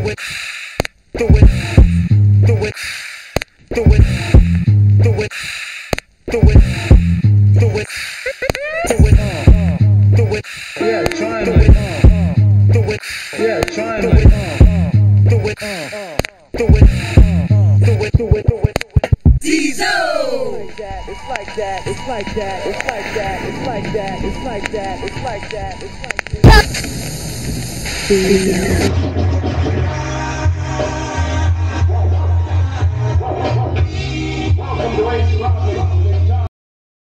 it, do it, do it, do it, do it, do it, do it, do it, Yeah, try do it. it, do it, Yeah, try do it. it, do it, do it, do it, do it, do it. DEZO! It's like that, it's like that, it's like that, it's like that, it's like that, it's like that, it's like that, it's like that.